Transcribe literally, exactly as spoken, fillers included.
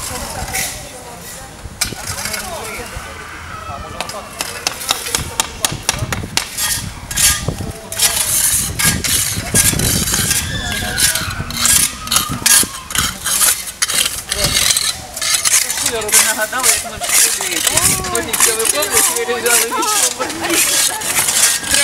Шулеру ви нагадали, як ми в школі. Потім, що ви помните, вирізали військову.